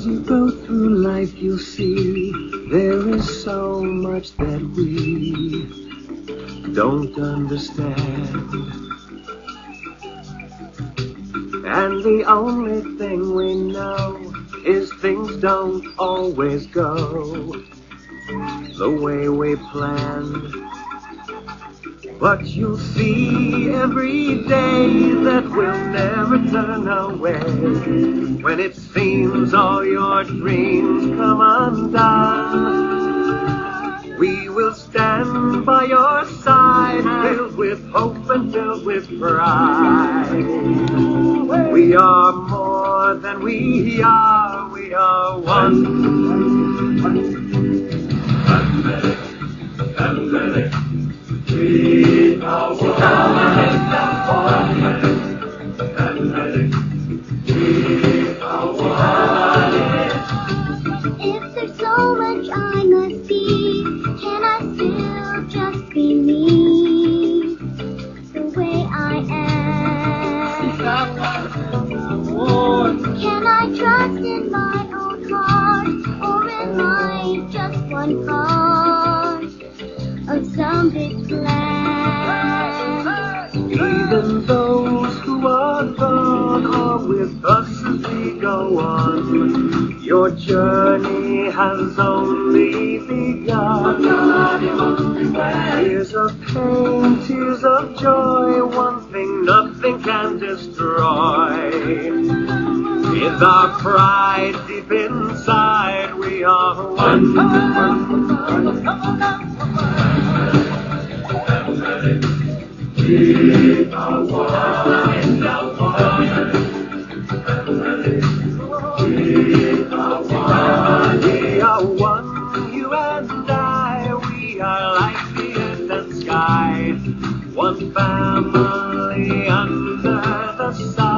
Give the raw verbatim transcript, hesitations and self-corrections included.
As you go through life, you'll see there is so much that we don't understand. And the only thing we know is things don't always go the way we planned. But you'll see every day that we'll never turn away. When it seems all your dreams come undone, we will stand by your side, filled with hope and filled with pride. We are more than we are, we are one. We are one. We are one. If there's so much I must be, can I still just be me, the way I am? Can I trust in my own heart, or am I just one part of some big plan? Even those who are gone are with us as we go on. Your journey has only begun. Tears of pain, tears of joy, one thing nothing can destroy is our pride deep inside. We are one. We are one in the one. We are one. We are one, you and I. We are like the earth and sky. One family under the sun.